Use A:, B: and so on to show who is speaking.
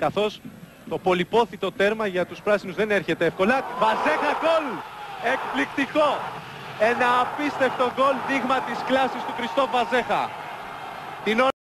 A: καθώς το πολυπόθητο τέρμα για τους πράσινους δεν έρχεται εύκολα. Βαζέχα γκολ! Εκπληκτικό! Ένα απίστευτο γκολ, δείγμα της κλάσης του Κριστόφ Βαζέχα. Την